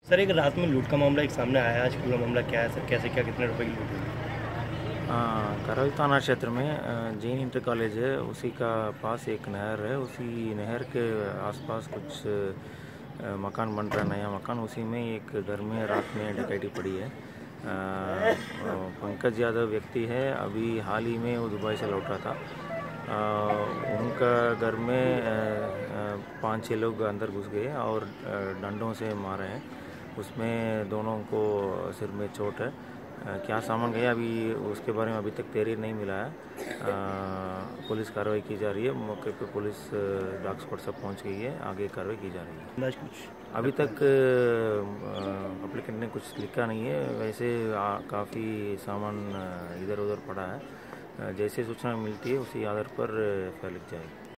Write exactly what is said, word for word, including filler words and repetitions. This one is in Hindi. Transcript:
सर एक रात में लूट का मामला एक सामने आया, आज पूरा मामला क्या है सर, कैसे क्या कितने रुपए की लूट हुई? करौली थाना क्षेत्र में अ, जैन इंटर कॉलेज है, उसी का पास एक नहर है। उसी नहर के आसपास कुछ अ, मकान बन रहा है, नया मकान। उसी में एक घर में रात में डकैती पड़ी है। अ, अ, पंकज यादव व्यक्ति है, अभी हाल ही में वो दुबई से लौटा था। अ, उनका घर में अ, अ, पाँच छः लोग अंदर घुस गए और अ, डंडों से मारे हैं। उसमें दोनों को सिर में चोट है। अ, क्या सामान गया अभी उसके बारे में अभी तक तहरीर नहीं मिला है। अ, पुलिस कार्रवाई की जा रही है। मौके पे पुलिस डॉग स्क्वाड सब पहुंच गई है, आगे कार्रवाई की जा रही है। अंदाज कुछ अभी लगता तक है? अप्लीकेंट ने कुछ लिखा नहीं है। वैसे काफ़ी सामान इधर उधर पड़ा है। अ, जैसे सूचना मिलती है उसी आधार पर एफ आई आर लिख जाएगी।